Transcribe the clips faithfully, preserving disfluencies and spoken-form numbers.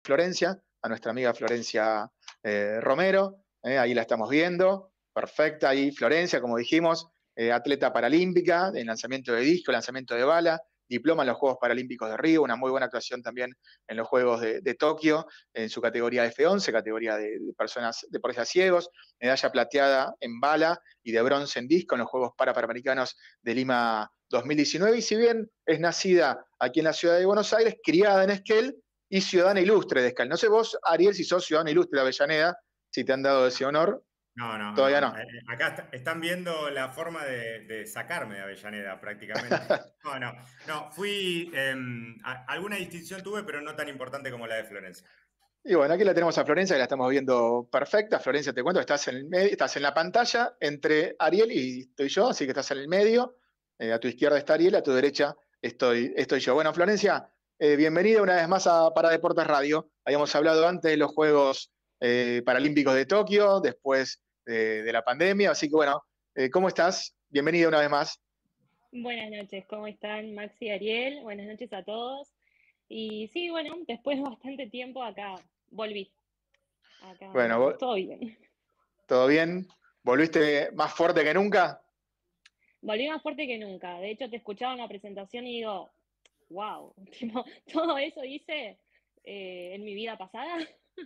Florencia, a nuestra amiga Florencia eh, Romero, eh, ahí la estamos viendo, perfecta, ahí Florencia, como dijimos, eh, atleta paralímpica, en lanzamiento de disco, lanzamiento de bala, diploma en los Juegos Paralímpicos de Río, una muy buena actuación también en los Juegos de, de Tokio, en su categoría F once, categoría de, de personas de deportistas ciegos, medalla plateada en bala y de bronce en disco en los Juegos Parapanamericanos de Lima dos mil diecinueve, y si bien es nacida aquí en la ciudad de Buenos Aires, criada en Esquel y ciudadana ilustre de Esquel. No sé vos, Ariel, si sos ciudadana ilustre de Avellaneda, si te han dado ese honor. No, no, Todavía no. no. Eh, Acá est- están viendo la forma de, de sacarme de Avellaneda prácticamente. No, no, no. Fui, eh, a- alguna distinción tuve, pero no tan importante como la de Florencia. Y bueno, aquí la tenemos a Florencia, que la estamos viendo perfecta. Florencia, te cuento, estás en el medio, estás en la pantalla entre Ariel y estoy yo, así que estás en el medio. Eh, a tu izquierda está Ariel, a tu derecha estoy, estoy yo. Bueno, Florencia, eh, bienvenida una vez más a Para Deportes Radio. Habíamos hablado antes de los Juegos eh, Paralímpicos de Tokio, después de, de la pandemia, así que bueno, eh, ¿cómo estás? Bienvenida una vez más. Buenas noches, ¿cómo están Maxi y Ariel? Buenas noches a todos. Y sí, bueno, después de bastante tiempo acá volví. Acá Bueno, andamos, vos- todo bien. ¿todo bien? ¿Volviste más fuerte que nunca? Volví más fuerte que nunca. De hecho, te escuchaba en la presentación y digo, wow, tipo, todo eso hice eh, en mi vida pasada.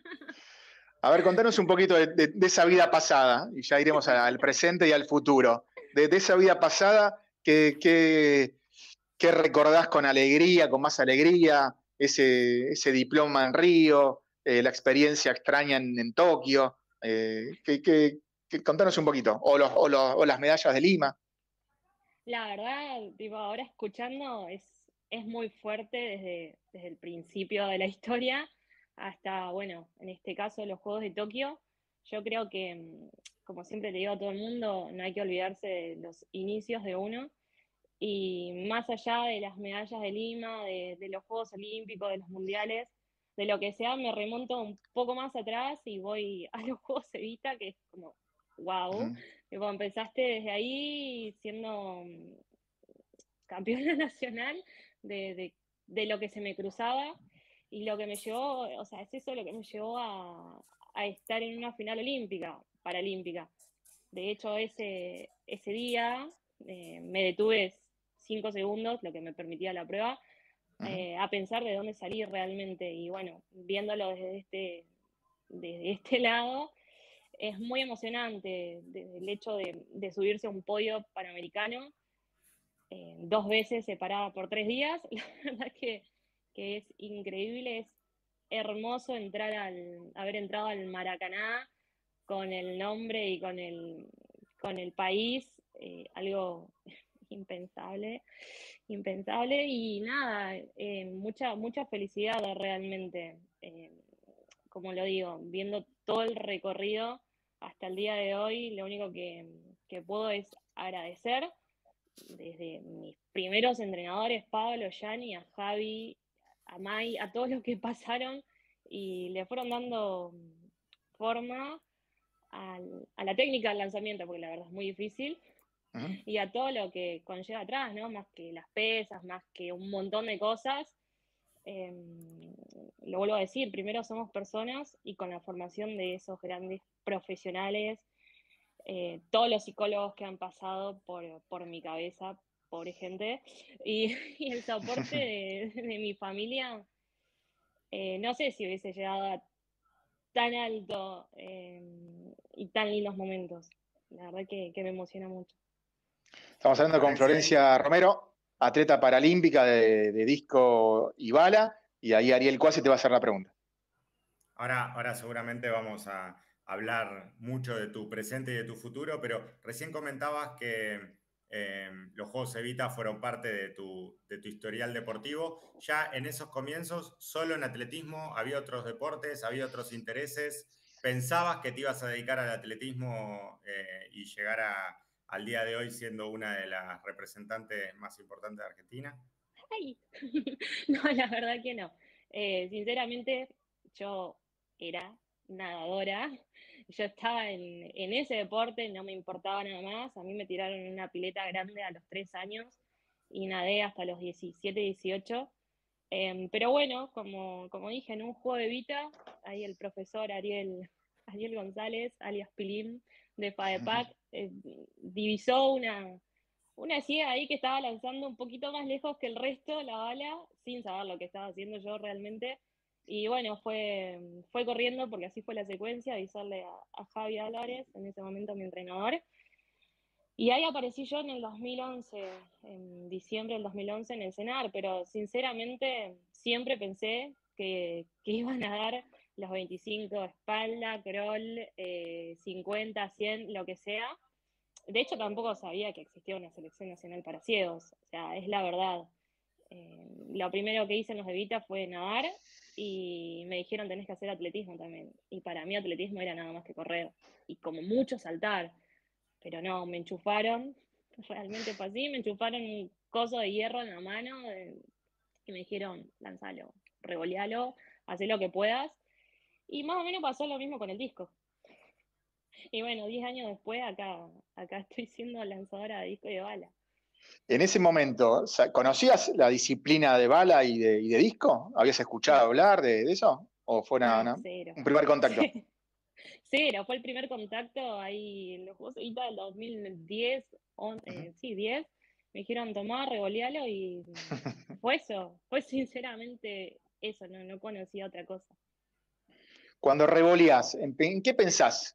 A ver, contanos un poquito de, de- de esa vida pasada, y ya iremos a- al presente y al futuro. De, de esa vida pasada, ¿qué, qué- qué recordás con alegría, con más alegría? Ese, ese diploma en Río, eh, la experiencia extraña en, en Tokio. Eh, ¿qué- qué- qué- contanos un poquito. O, los- o los- o las medallas de Lima. La verdad, tipo, ahora escuchando es, es muy fuerte desde, desde el principio de la historia hasta, bueno, en este caso los Juegos de Tokio. Yo creo que, mm, como siempre le digo a todo el mundo, no hay que olvidarse de los inicios de uno y más allá de las medallas de Lima, de, de los Juegos Olímpicos, de los Mundiales, de lo que sea, me remonto un poco más atrás y voy a los Juegos Evita, que es como, wow, Ujú, tipo, empezaste desde ahí siendo mm, campeona nacional de, de, de, lo que se me cruzaba y lo que me llevó, o sea, es eso lo que me llevó a, a estar en una final olímpica, paralímpica. De hecho, ese, ese día eh, me detuve cinco segundos, lo que me permitía la prueba, ujú. eh, a pensar de dónde salir realmente. Y bueno, viéndolo desde este, desde este lado, es muy emocionante desde el hecho de, de subirse a un podio panamericano eh, dos veces separada por tres días. La verdad que, que es increíble, es hermoso entrar al, haber entrado al Maracaná con el nombre y con el, con el país, eh, algo impensable, impensable y nada, eh, mucha, mucha felicidad realmente, eh, como lo digo, viendo todo el recorrido hasta el día de hoy, lo único que, que puedo es agradecer desde mis primeros entrenadores, Pablo, Yanni, a Javi, a Mai, a todos los que pasaron y le fueron dando forma al, a la técnica del lanzamiento, porque la verdad es muy difícil, Ujú. y a todo lo que conlleva atrás, ¿no? Más que las pesas, más que un montón de cosas. Eh, lo vuelvo a decir, primero somos personas y con la formación de esos grandes profesionales, eh, todos los psicólogos que han pasado por, por mi cabeza, pobre gente, y, y el soporte de, de mi familia, eh, no sé si hubiese llegado a tan alto eh, y tan lindos momentos. La verdad que, que me emociona mucho. Estamos hablando con Florencia, y Florencia Romero, atleta paralímpica de, de disco y bala, y ahí Ariel Cuasi te va a hacer la pregunta. ahora, ahora seguramente vamos a hablar mucho de tu presente y de tu futuro, pero recién comentabas que eh, los Juegos Evita fueron parte de tu, de tu historial deportivo. Ya en esos comienzos, solo en atletismo, había otros deportes, había otros intereses. ¿Pensabas que te ibas a dedicar al atletismo eh, y llegar a, al día de hoy siendo una de las representantes más importantes de Argentina? ¡Ay! No, la verdad que no. Eh, sinceramente, yo era nadadora, yo estaba en, en ese deporte, no me importaba nada más, a mí me tiraron en una pileta grande a los tres años y nadé hasta los diecisiete, dieciocho. Eh, pero bueno, como, como dije, en un juego de Vita, ahí el profesor Ariel, Ariel González, alias Pilín, de FADEPAC, eh, divisó una, una ciega ahí que estaba lanzando un poquito más lejos que el resto la bala, sin saber lo que estaba haciendo yo realmente. Y bueno, fue, fue corriendo, porque así fue la secuencia, avisarle a, a Javi Álvarez, en ese momento mi entrenador. Y ahí aparecí yo en el dos mil once, en diciembre del dos mil once en el CENAR, pero sinceramente siempre pensé que, que iban a dar los veinticinco, espalda, crawl, eh, cincuenta, cien, lo que sea. De hecho, tampoco sabía que existía una selección nacional para ciegos, o sea, es la verdad. Eh, lo primero que hice en los de Vita fue nadar y me dijeron tenés que hacer atletismo también. Y para mí atletismo era nada más que correr y como mucho saltar. Pero no, me enchufaron, realmente fue así, me enchufaron un coso de hierro en la mano eh, y me dijeron, lanzalo, revolealo, haz lo que puedas. Y más o menos pasó lo mismo con el disco. Y bueno, diez años después acá, acá estoy siendo lanzadora de disco y de bala. En ese momento, ¿conocías la disciplina de bala y de, y de disco? ¿Habías escuchado No, hablar de, de eso? ¿O fue una, no, una, cero. un primer contacto? Sí. Cero, fue el primer contacto ahí en los Juegos Evita del dos mil diez, on, eh, Uh-huh. sí, diez, me dijeron tomá, revolealo y fue eso, fue sinceramente eso, no, no conocía otra cosa. Cuando revoleás, ¿en, ¿en qué pensás?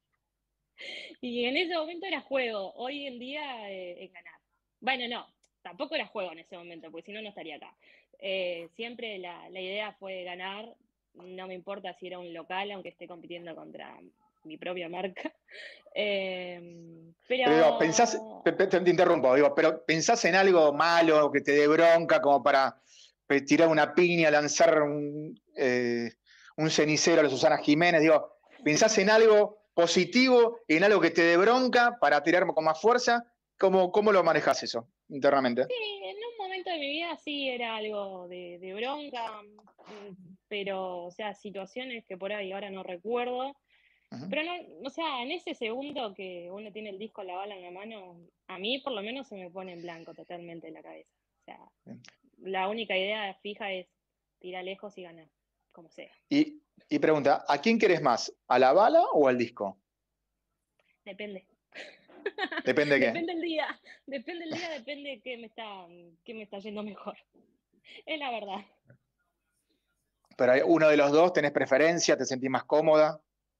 Y en ese momento era juego, hoy en día eh, es ganar. Bueno, no, tampoco era juego en ese momento, porque si no, no estaría acá. Eh, siempre la, la idea fue ganar, no me importa si era un local, aunque esté compitiendo contra mi propia marca. Eh, Pero digo, pensás, pero te, te, te interrumpo, digo, pero pensás en algo malo que te dé bronca como para tirar una piña, lanzar un, eh, un cenicero a la Susana Jiménez, digo, pensás en algo positivo, en algo que te dé bronca para tirar con más fuerza. ¿Cómo, cómo lo manejás eso internamente? sí, en un momento de mi vida sí era algo de, de bronca, pero, o sea, situaciones que por ahí ahora no recuerdo. Uh-huh. Pero no, o sea, en ese segundo que uno tiene el disco, la bala en la mano, a mí por lo menos se me pone en blanco totalmente en la cabeza. O sea, Bien. la única idea fija es tirar lejos y ganar, como sea. Y, y pregunta, ¿a quién querés más? ¿A la bala o al disco? Depende. Depende de qué. Depende el día, depende el día, depende qué me está, qué me está yendo mejor. Es la verdad. Pero hay uno de los dos, ¿tenés preferencia? ¿Te sentís más cómoda?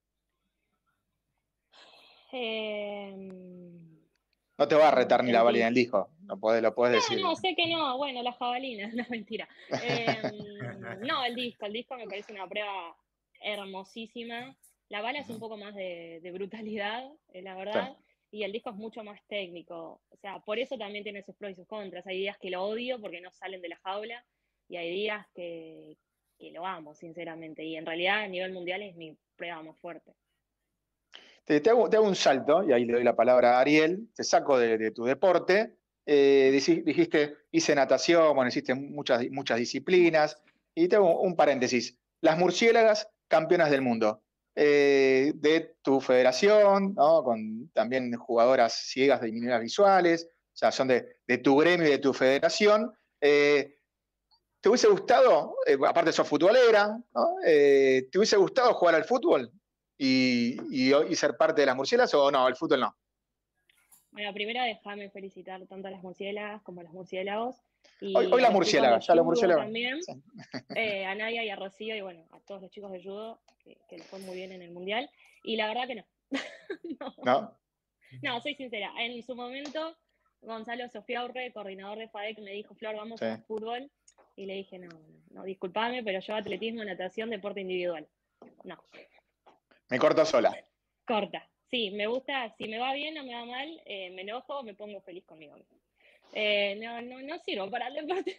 Eh, No te va a retar ni la el bala ni el disco. disco. No podés, lo podés No, decir. no, sé que no. Bueno, las jabalinas, no, mentira. Eh, no, el disco. El disco me parece una prueba hermosísima. La bala es un poco más de, de brutalidad, eh, la Sí. verdad. Y el disco es mucho más técnico. O sea, por eso también tiene sus pros y sus contras. Hay días que lo odio porque no salen de la jaula. Y hay días que, que lo amo, sinceramente. Y en realidad, a nivel mundial, es mi prueba más fuerte. Te, te, hago, te hago un salto, y ahí le doy la palabra a Ariel. Te saco de, de tu deporte. Eh, dijiste, hice natación, bueno, hiciste muchas, muchas disciplinas. Y te hago un paréntesis. Las murciélagas campeonas del mundo. Eh, de tu federación, ¿no? Con también jugadoras ciegas de minorías visuales, o sea, son de, de tu gremio y de tu federación. Eh, ¿Te hubiese gustado, eh, aparte sos futbolera, ¿no? eh, ¿te hubiese gustado jugar al fútbol y, y, y ser parte de las murciélagas o no, el fútbol no? Bueno, primero déjame felicitar tanto a las murciélagas como a los murciélagos Hoy, y hoy a las los chicos de murciélagas, ya los judo murciélagos. también, Sí. eh, a Nadia y a Rocío y bueno, a todos los chicos de judo que, que les fue muy bien en el mundial. Y la verdad que no. no. ¿No? No, soy sincera. En su momento, Gonzalo Sofiaurre, coordinador de FADEC, me dijo, Flor, vamos Sí. a fútbol. Y le dije, no, no, no, disculpame, pero yo atletismo, natación, deporte individual. No. Me corto sola. Corta. Sí, me gusta, si me va bien o me va mal, eh, me enojo, me pongo feliz conmigo. Eh, no, no, no sirvo para el deporte.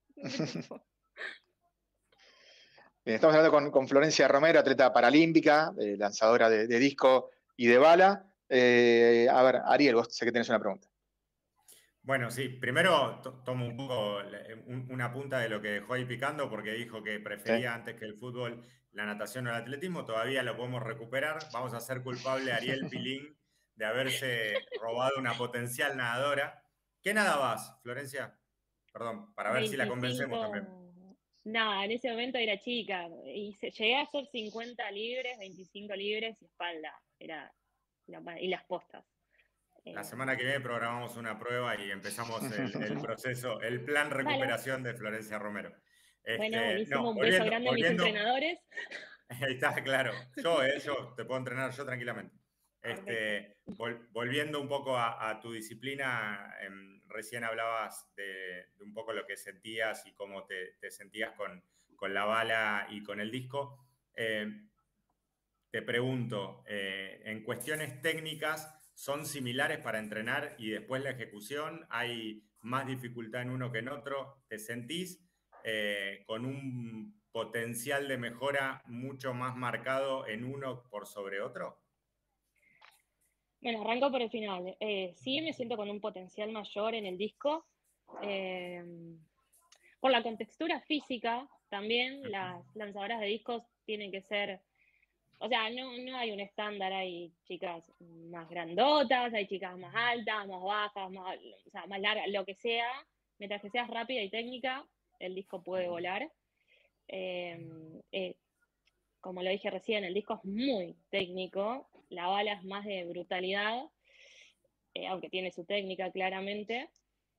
Bien, estamos hablando con, con Florencia Romero, atleta paralímpica, eh, lanzadora de, de disco y de bala. Eh, a ver, Ariel, vos sé que tenés una pregunta. Bueno, sí, primero to tomo un poco un, una punta de lo que dejó ahí picando porque dijo que prefería Sí. antes que el fútbol la natación o el atletismo. Todavía lo podemos recuperar. Vamos a hacer culpable a Ariel Pilín de haberse robado una potencial nadadora. ¿Qué nadabas, Florencia? Perdón, para ver si la convencemos también. Nada, en ese momento era chica. Y se, llegué a hacer cincuenta libres, veinticinco libres y espalda. Era la, y las postas. La Eh, semana que viene programamos una prueba y empezamos el, el proceso, el plan Dale. recuperación de Florencia Romero. Bueno, Este, buenísimo. no, Un beso volviendo, grande a mis volviendo, entrenadores. ahí está, claro. Yo, eh, yo te puedo entrenar yo tranquilamente. Perfecto. Este, vol, volviendo un poco a, a tu disciplina, eh, recién hablabas de, de, un poco lo que sentías y cómo te, te sentías con, con la bala y con el disco. Eh, te pregunto, eh, en cuestiones técnicas, ¿son similares para entrenar y después la ejecución? ¿Hay más dificultad en uno que en otro? ¿Te sentís eh, con un potencial de mejora mucho más marcado en uno por sobre otro? Bueno, arranco por el final. Eh, sí, me siento con un potencial mayor en el disco. Eh, por la contextura física, también las lanzadoras de discos tienen que ser. O sea, no, no hay un estándar, hay chicas más grandotas, hay chicas más altas, más bajas, más, o sea, más largas, lo que sea. Mientras que seas rápida y técnica, el disco puede volar. Eh, eh, como lo dije recién, el disco es muy técnico, la bala es más de brutalidad, eh, aunque tiene su técnica claramente.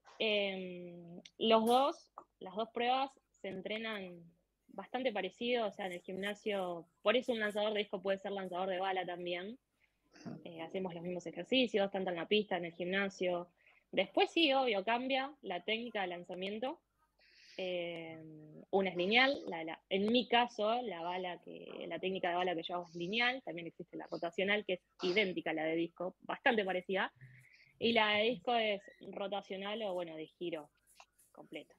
Eh, los dos, las dos pruebas se entrenan bastante parecido, o sea, en el gimnasio, por eso un lanzador de disco puede ser lanzador de bala también. Eh, hacemos los mismos ejercicios, tanto en la pista, en el gimnasio. Después sí, obvio, cambia la técnica de lanzamiento. Eh, una es lineal, la, la, en mi caso, la bala que, la técnica de bala que yo hago es lineal, también existe la rotacional, que es idéntica a la de disco, bastante parecida, y la de disco es rotacional o, bueno, de giro completo.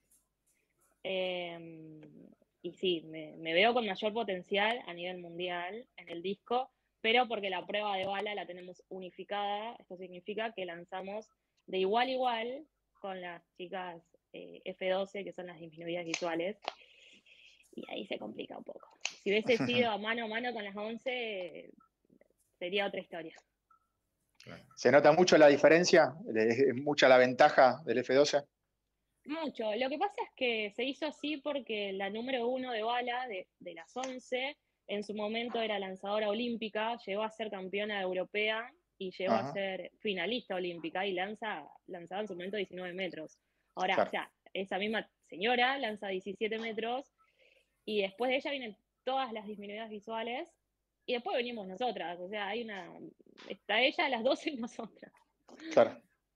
Eh, y sí, me, me, veo con mayor potencial a nivel mundial en el disco, pero porque la prueba de bala la tenemos unificada, esto significa que lanzamos de igual a igual con las chicas eh, F doce, que son las disminuidas visuales, y ahí se complica un poco. Si hubiese sido a mano a mano con las once, sería otra historia. ¿Se nota mucho la diferencia? ¿Es mucha la ventaja del F doce? Mucho. Lo que pasa es que se hizo así porque la número uno de bala de, de las once en su momento era lanzadora olímpica, llegó a ser campeona europea y llegó Ajá. a ser finalista olímpica y lanza, lanzaba en su momento diecinueve metros. Ahora, claro. O sea, esa misma señora lanza diecisiete metros y después de ella vienen todas las disminuidas visuales y después venimos nosotras. O sea, hay una. Está ella a las doce y nosotras. Claro.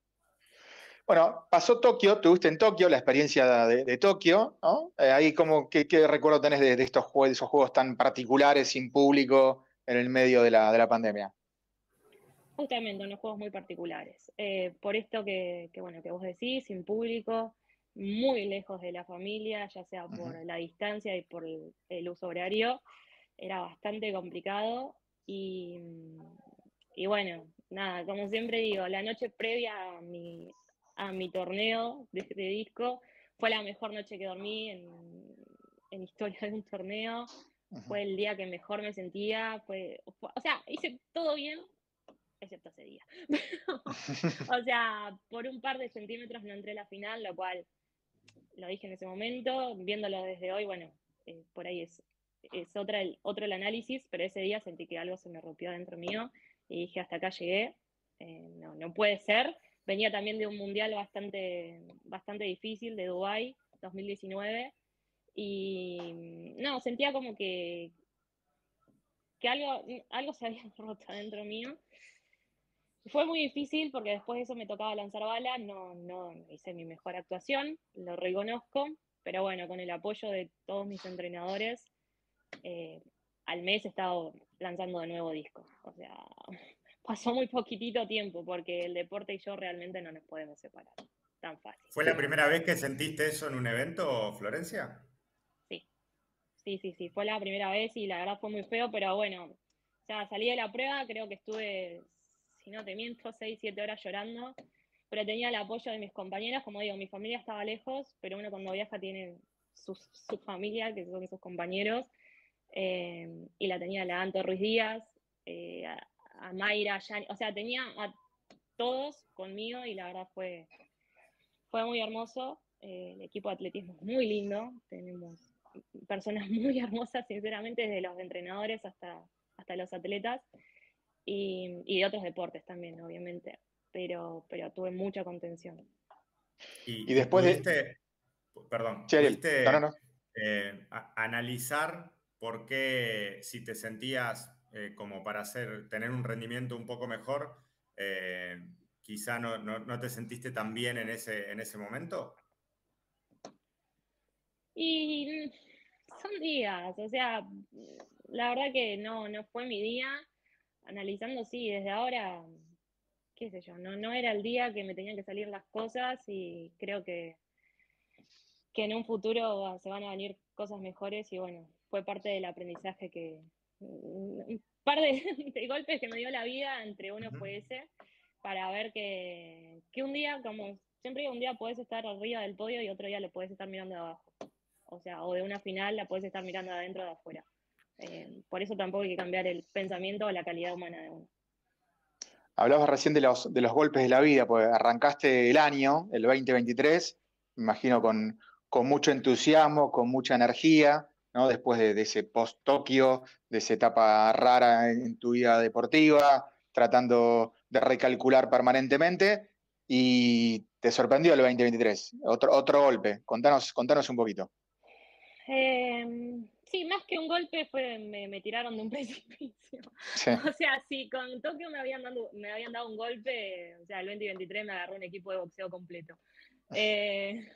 Bueno, pasó Tokio, tuviste en Tokio la experiencia de, de Tokio, ¿no? Eh, ahí como, ¿qué, qué recuerdo tenés de, de estos juegos, de esos juegos tan particulares, sin público, en el medio de la, de la pandemia? Justamente, unos juegos muy particulares. Eh, por esto que, que, bueno, que vos decís, sin público, muy lejos de la familia, ya sea por uh-huh. la distancia y por el, el uso horario, era bastante complicado y, y bueno, nada, como siempre digo, la noche previa a mi, a mi torneo de, de disco fue la mejor noche que dormí en, en historia de un torneo. Uh-huh. Fue el día que mejor me sentía, fue, fue, o sea, hice todo bien, excepto ese día. O sea, por un par de centímetros no entré a la final, lo cual lo dije en ese momento, viéndolo desde hoy, bueno, eh, por ahí es, es otra, el, otro el análisis, pero ese día sentí que algo se me rompió dentro mío y dije, hasta acá llegué, eh, no, no puede ser. Venía también de un mundial bastante, bastante difícil, de Dubái, dos mil diecinueve, y no, sentía como que, que algo, algo se había roto dentro mío. Fue muy difícil porque después de eso me tocaba lanzar bala, no, no hice mi mejor actuación, lo reconozco, pero bueno, con el apoyo de todos mis entrenadores, eh, al mes he estado lanzando de nuevo disco. O sea, pasó muy poquitito tiempo porque el deporte y yo realmente no nos podemos separar tan fácil. ¿Fue la primera vez que sentiste eso en un evento, Florencia? Sí, sí, sí, sí, fue la primera vez y la verdad fue muy feo, pero bueno, o sea, salí de la prueba, creo que estuve, si no te miento, seis, siete horas llorando, pero tenía el apoyo de mis compañeras, como digo, mi familia estaba lejos, pero uno cuando viaja tiene su, su familia, que son sus compañeros, eh, y la tenía la Anto Ruiz Díaz, eh, a, a Mayra, a Yani, o sea, tenía a todos conmigo y la verdad fue, fue muy hermoso, eh, el equipo de atletismo es muy lindo, tenemos personas muy hermosas, sinceramente, desde los entrenadores hasta, hasta los atletas, y, y de otros deportes también, obviamente, pero, pero tuve mucha contención. Y Y, y después de... pudiste, perdón, Sí, Ariel. No, no, pudiste no. eh, a- analizar por qué si te sentías eh, como para hacer, tener un rendimiento un poco mejor, eh, quizá no, no, no te sentiste tan bien en ese, en ese momento. Y son días, o sea, la verdad que no, no fue mi día. Analizando, sí, desde ahora, qué sé yo, no, no era el día que me tenían que salir las cosas y creo que, que en un futuro se van a venir cosas mejores y bueno, fue parte del aprendizaje que, un par de, de golpes que me dio la vida, entre uno Ujú. fue ese, para ver que, que un día, como siempre digo, un día podés estar arriba del podio y otro día lo podés estar mirando de abajo. O sea, o de una final la podés estar mirando de adentro o de afuera. Eh, por eso tampoco hay que cambiar el pensamiento o la calidad humana de uno. Hablabas recién de los, de los golpes de la vida, pues arrancaste el año, el veinte veintitrés, me imagino con, con mucho entusiasmo, con mucha energía, ¿no? Después de, de ese post-Tokio, de esa etapa rara en tu vida deportiva, tratando de recalcular permanentemente, y te sorprendió el veinte veintitrés, otro, otro golpe. Contanos, contanos un poquito. Eh, sí, más que un golpe fue, me, me tiraron de un precipicio. Sí. O sea, si con Tokio me habían, dado, me habían dado un golpe, o sea, el veinte veintitrés me agarró un equipo de boxeo completo. Eh,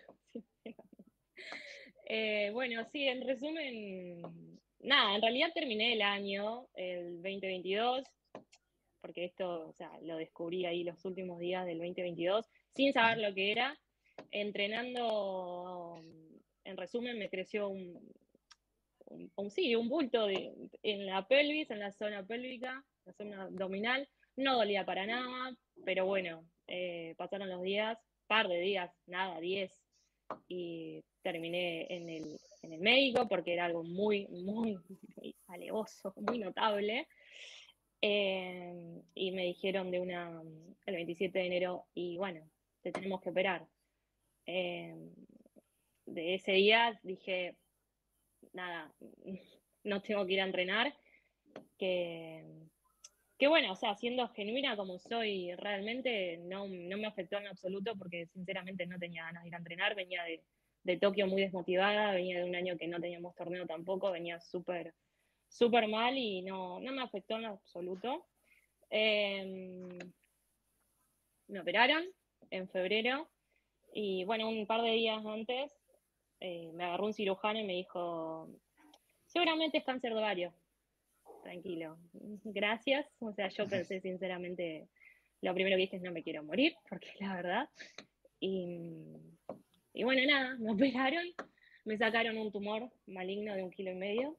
eh, bueno, sí, en resumen, nada, en realidad terminé el año, el veinte veintidós, porque esto, o sea, lo descubrí ahí los últimos días del veinte veintidós, sin saber lo que era, entrenando, en resumen, me creció un, un, un sí, un bulto de, en la pelvis, en la zona pélvica, la zona abdominal, no dolía para nada, pero bueno, eh, pasaron los días, par de días, nada, diez, y terminé en el, en el médico porque era algo muy, muy, muy alevoso, muy notable. Eh, y me dijeron de una, el veintisiete de enero, y bueno, te tenemos que operar. Eh, de ese día dije, nada, no tengo que ir a entrenar, que, que bueno, o sea, siendo genuina como soy realmente, no, no me afectó en absoluto porque sinceramente no tenía ganas de ir a entrenar, venía de, de Tokio muy desmotivada, venía de un año que no teníamos torneo tampoco, venía súper súper mal y no, no me afectó en absoluto. Eh, me operaron en febrero y bueno, un par de días antes eh, me agarró un cirujano y me dijo, seguramente es cáncer de ovario. Tranquilo, gracias. O sea, yo pensé sinceramente, lo primero que dije es no me quiero morir, porque es la verdad. Y, y bueno, nada, me operaron, me sacaron un tumor maligno de un kilo y medio.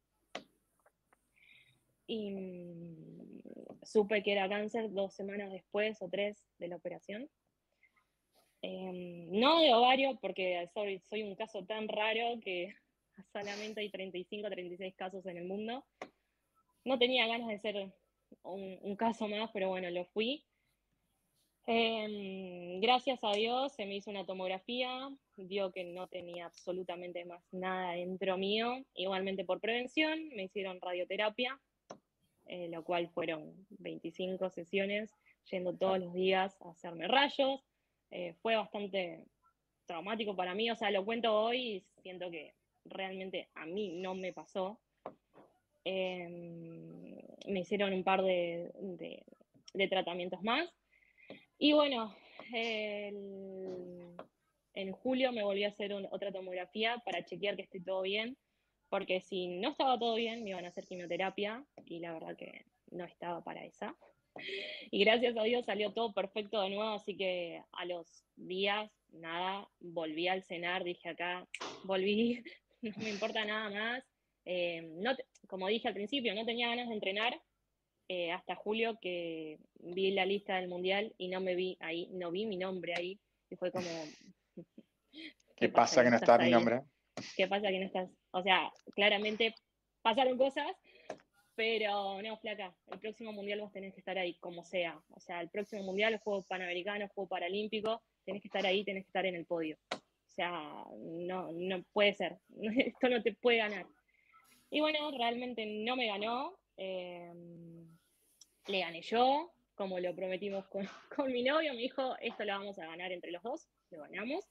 Y supe que era cáncer dos semanas después o tres de la operación. Eh, no de ovario, porque soy, soy un caso tan raro que solamente hay treinta y cinco, treinta y seis casos en el mundo. No tenía ganas de ser un, un caso más, pero bueno, lo fui. Eh, gracias a Dios se me hizo una tomografía, dio que no tenía absolutamente más nada dentro mío. Igualmente por prevención me hicieron radioterapia, eh, lo cual fueron veinticinco sesiones, yendo todos los días a hacerme rayos. Eh, fue bastante traumático para mí, o sea, lo cuento hoy y siento que realmente a mí no me pasó. Eh, me hicieron un par de, de, de tratamientos más. Y bueno, el, en julio me volví a hacer un, otra tomografía para chequear que esté todo bien, porque si no estaba todo bien me iban a hacer quimioterapia y la verdad que no estaba para esa. Y gracias a Dios salió todo perfecto de nuevo, así que a los días, nada, volví al cenar, dije acá, volví, no me importa nada más. Eh, no te, como dije al principio, no tenía ganas de entrenar eh, hasta julio que vi la lista del mundial y no me vi ahí, no vi mi nombre ahí, y fue como, ¿Qué ¿qué pasa pasa que que no no está estás mi ahí? nombre? ¿Qué pasa que no estás? O sea, claramente pasaron cosas, pero no, flaca, el próximo mundial vos tenés que estar ahí, como sea. O sea, el próximo mundial, el juego panamericano, el juego paralímpico, tenés que estar ahí, tenés que estar en el podio. O sea, no, no puede ser, esto no te puede ganar. Y bueno, realmente no me ganó, eh, le gané yo, como lo prometimos con, con mi novio, me dijo, esto lo vamos a ganar entre los dos, lo ganamos.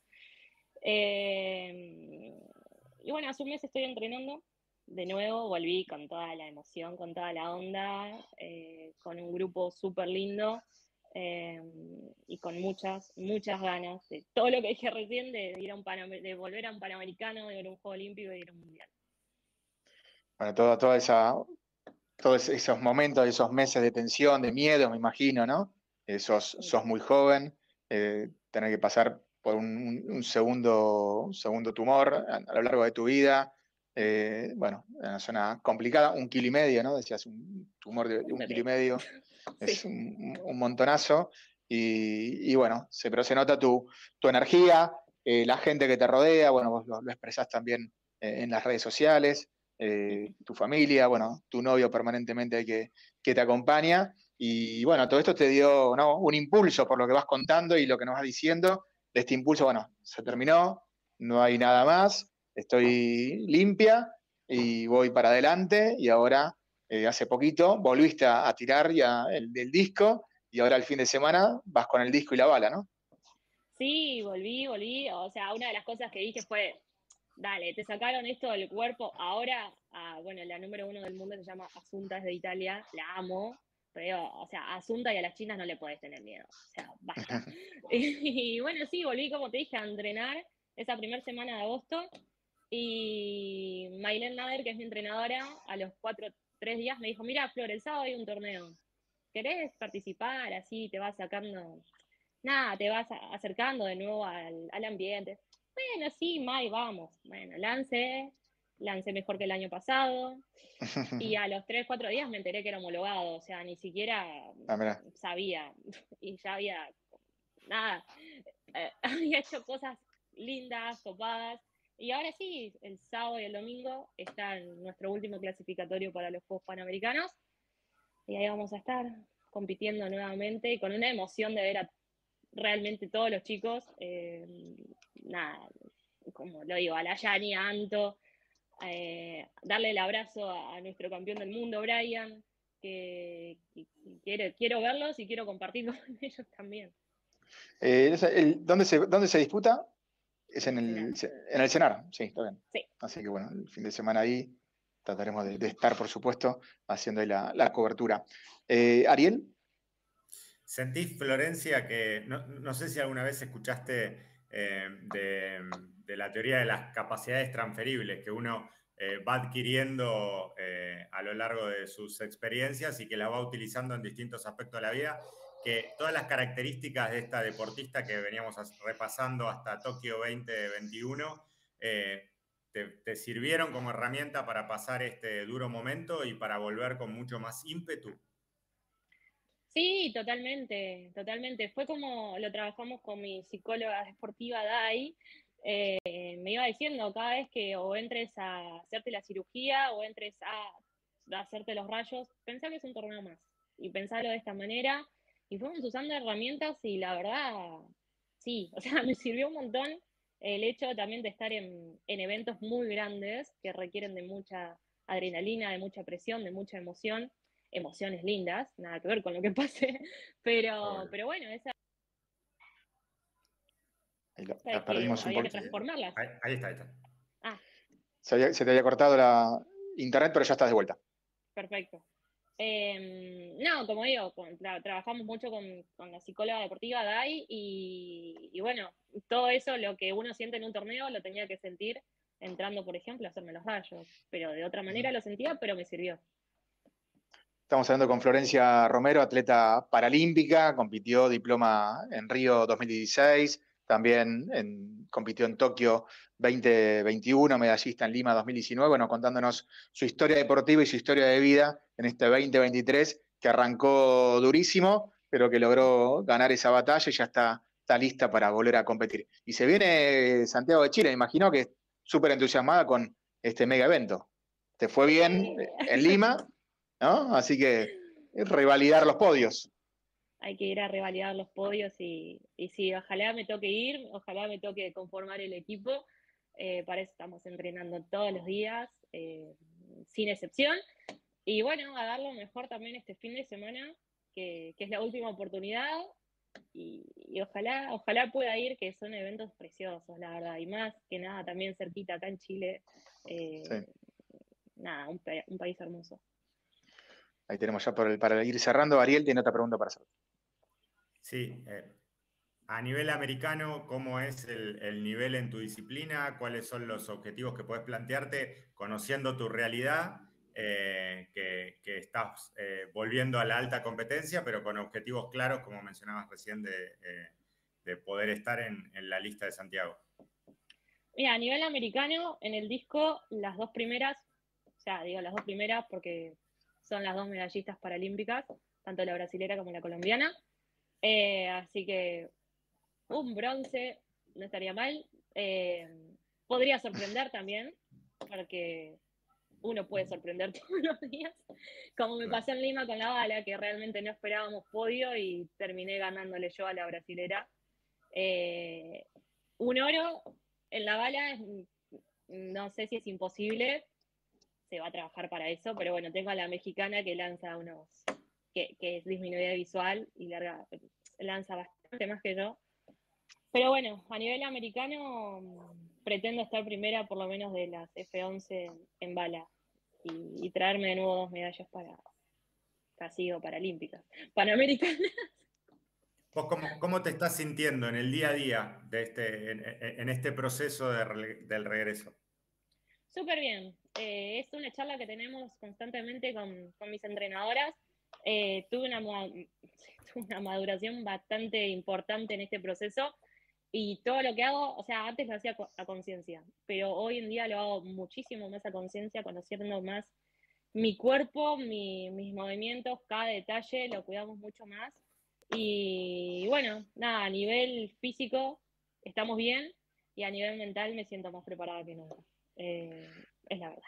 Eh, y bueno, hace un mes estoy entrenando, de nuevo volví con toda la emoción, con toda la onda, eh, con un grupo súper lindo. Eh, y con muchas, muchas ganas de todo lo que dije recién, de, ir a un Panam- de volver a un Panamericano, de ir a un Juego Olímpico y de ir a un Mundial. Bueno, toda, toda esa, todos esos momentos, esos meses de tensión, de miedo, me imagino, ¿no? Eh, sos, sos muy joven, eh, tener que pasar por un, un segundo, un segundo tumor a, a lo largo de tu vida. Eh, bueno, en una zona complicada, un kilo y medio, ¿no? Decías, un tumor de, de un kilo y medio, es Sí. un, un montonazo. Y, y bueno, se, pero se nota tu, tu energía, eh, la gente que te rodea, bueno, vos lo, lo expresás también eh, en las redes sociales. Eh, tu familia, bueno, tu novio permanentemente que, que te acompaña. Y bueno, todo esto te dio, ¿no?, un impulso por lo que vas contando y lo que nos vas diciendo. De este impulso, bueno, se terminó, no hay nada más, estoy limpia y voy para adelante. Y ahora, eh, hace poquito, volviste a, a tirar ya el, el disco y ahora el fin de semana vas con el disco y la bala, ¿no? Sí, volví, volví. O sea, una de las cosas que dije fue, dale, te sacaron esto del cuerpo. Ahora, ah, bueno, la número uno del mundo se llama Asunta, es de Italia, la amo. Pero, o sea, a Asunta y a las chinas no le podés tener miedo. O sea, basta. y, y bueno, sí, volví, como te dije, a entrenar esa primera semana de agosto. Y Maylen Nader, que es mi entrenadora, a los cuatro, tres días me dijo, mira, Flor, el sábado hay un torneo. ¿Querés participar? Así te vas sacando, nada, te vas acercando de nuevo al, al ambiente. Bueno, sí, May, vamos. Bueno, lancé, lancé mejor que el año pasado. Y a los tres, cuatro días me enteré que era homologado. O sea, ni siquiera Ah, sabía. Y ya había, nada, eh, había hecho cosas lindas, copadas. Y ahora sí, el sábado y el domingo está en nuestro último clasificatorio para los Juegos Panamericanos. Y ahí vamos a estar compitiendo nuevamente y con una emoción de ver a realmente todos los chicos, eh, nada, como lo digo, a la Yani, a Anto, eh, darle el abrazo a, a nuestro campeón del mundo, Brian, que, que, que quiero, quiero verlos y quiero compartir con ellos también. Eh, el, ¿dónde, se, ¿Dónde se disputa? Es en, En el, el en el Senar, sí, está bien. Sí. Así que bueno, el fin de semana ahí trataremos de, de estar, por supuesto, haciendo ahí la, la cobertura. Eh, Ariel. ¿Sentís, Florencia, que no, no sé si alguna vez escuchaste eh, de, de la teoría de las capacidades transferibles que uno eh, va adquiriendo eh, a lo largo de sus experiencias y que las va utilizando en distintos aspectos de la vida? Que todas las características de esta deportista que veníamos repasando hasta Tokio veinte veintiuno eh, te, te sirvieron como herramienta para pasar este duro momento y para volver con mucho más ímpetu. Sí, totalmente, totalmente. Fue como lo trabajamos con mi psicóloga deportiva, Dai. Eh, me iba diciendo, cada vez que o entres a hacerte la cirugía o entres a, a hacerte los rayos, pensá que es un torneo más. Y pensalo de esta manera. Y fuimos usando herramientas y la verdad, sí, o sea, me sirvió un montón el hecho también de estar en, en eventos muy grandes que requieren de mucha adrenalina, de mucha presión, de mucha emoción. Emociones lindas, nada que ver con lo que pase, pero, pero bueno, esa Ahí la, es la que perdimos un había que poco. transformarlas. Ahí, ahí está, ahí está. Ah, Se, había, se te había cortado la internet, pero ya estás de vuelta. perfecto. Eh, no, como digo, con, tra trabajamos mucho con, con la psicóloga deportiva Dai y, y bueno, todo eso, lo que uno siente en un torneo, lo tenía que sentir entrando, por ejemplo, a hacerme los rayos, pero de otra manera lo sentía, pero me sirvió. Estamos hablando con Florencia Romero, atleta paralímpica, compitió diploma en Río dos mil dieciséis, también en, compitió en Tokio veinte veintiuno, medallista en Lima dos mil diecinueve, bueno, contándonos su historia deportiva y su historia de vida en este veinte veintitrés, que arrancó durísimo, pero que logró ganar esa batalla y ya está, está lista para volver a competir. Y se viene Santiago de Chile, me imagino que súper entusiasmada con este mega evento. ¿Te fue bien en Lima? ¿No? Así que revalidar los podios. hay que ir a revalidar los podios y, y sí, ojalá me toque ir, ojalá me toque conformar el equipo. Eh, para eso estamos entrenando todos los días, eh, sin excepción. Y bueno, a dar lo mejor también este fin de semana, que, que es la última oportunidad. Y, y ojalá, ojalá pueda ir, que son eventos preciosos, la verdad. Y más que nada, también cerquita acá en Chile. Eh, sí. Nada, un, un país hermoso. Ahí tenemos ya por el, para ir cerrando. Ariel tiene otra pregunta para hacer. Sí, eh, a nivel americano, ¿cómo es el, el nivel en tu disciplina? ¿Cuáles son los objetivos que puedes plantearte conociendo tu realidad? Eh, que, que estás eh, volviendo a la alta competencia, pero con objetivos claros, como mencionabas recién, de, eh, de poder estar en, en la lista de Santiago. Mira, a nivel americano, en el disco, las dos primeras, o sea, digo las dos primeras porque son las dos medallistas paralímpicas, tanto la brasilera como la colombiana. Eh, así que un bronce no estaría mal. Eh, podría sorprender también, porque uno puede sorprender todos los días, como me pasó en Lima con la bala, que realmente no esperábamos podio y terminé ganándole yo a la brasilera. Eh, un oro en la bala, es, no sé si es imposible, se va a trabajar para eso, pero bueno, tengo a la mexicana que lanza unos, que, que es disminuida visual y larga, lanza bastante más que yo. Pero bueno, a nivel americano pretendo estar primera por lo menos de las F once en, en bala y, y traerme de nuevo dos medallas para casi o paralímpicas, panamericanas. ¿Vos cómo, cómo te estás sintiendo en el día a día de este, en, en este proceso de re, del regreso? Súper bien. Eh, es una charla que tenemos constantemente con, con mis entrenadoras. Eh, tuve, una, tuve una maduración bastante importante en este proceso y todo lo que hago, o sea, antes lo hacía a conciencia, pero hoy en día lo hago muchísimo más a conciencia, conociendo más mi cuerpo, mi, mis movimientos, cada detalle, lo cuidamos mucho más. Y bueno, nada, a nivel físico estamos bien y a nivel mental me siento más preparada que nunca. Eh, es la verdad.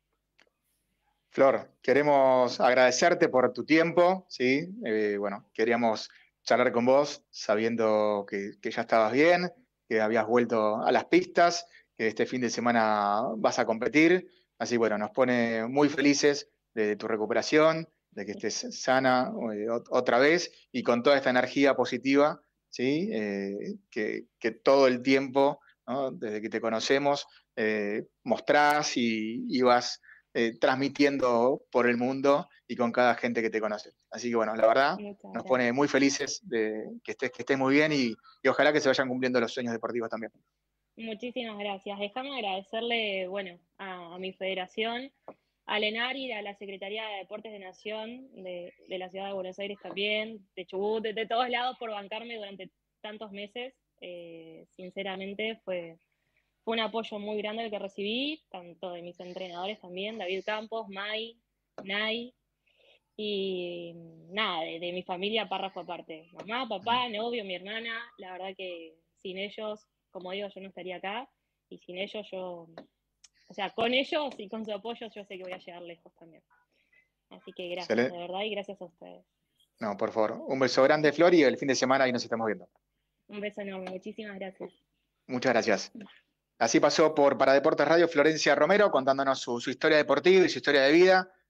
Flor, queremos agradecerte por tu tiempo, ¿sí? Eh, bueno, queríamos charlar con vos sabiendo que, que ya estabas bien, que habías vuelto a las pistas, que este fin de semana vas a competir, así bueno, nos pone muy felices de, de tu recuperación, de que estés sana eh, otra vez y con toda esta energía positiva, ¿sí? Eh, que, que todo el tiempo, ¿no? Desde que te conocemos, eh, mostrás y, y vas Eh, transmitiendo por el mundo y con cada gente que te conoce. Así que bueno, la verdad, Muchas nos gracias. pone muy felices de que estés, que estés muy bien y, y ojalá que se vayan cumpliendo los sueños deportivos también. Muchísimas gracias. Déjame agradecerle, bueno, a, a mi federación, a Lenari, a la Secretaría de Deportes de Nación de, de la Ciudad de Buenos Aires también, de Chubut, de, de todos lados por bancarme durante tantos meses. Eh, sinceramente fue, fue un apoyo muy grande el que recibí, tanto de mis entrenadores también, David Campos, Mai, Nay, y nada, de, de mi familia párrafo aparte. Mamá, papá, novio, mi hermana, la verdad que sin ellos, como digo, yo no estaría acá, y sin ellos yo, o sea, con ellos y con su apoyo yo sé que voy a llegar lejos también. Así que gracias, ¿Sale? de verdad, y gracias a ustedes. No, por favor. Un beso grande, Flor, y el fin de semana ahí nos estamos viendo. Un beso enorme, muchísimas gracias. Muchas gracias. Así pasó por Para Deportes Radio Florencia Romero contándonos su, su historia deportiva y su historia de vida.